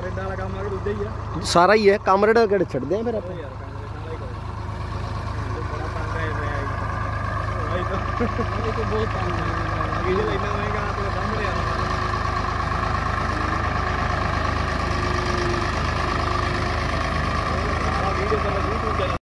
कमरेडा वाला काम आगे दूजा ही है सारा ही है कामरेड केड़े छड़ दे फिर आप यार कामरेडा तो बहुत काम है आगे जो लेना महंगा तो सामने यार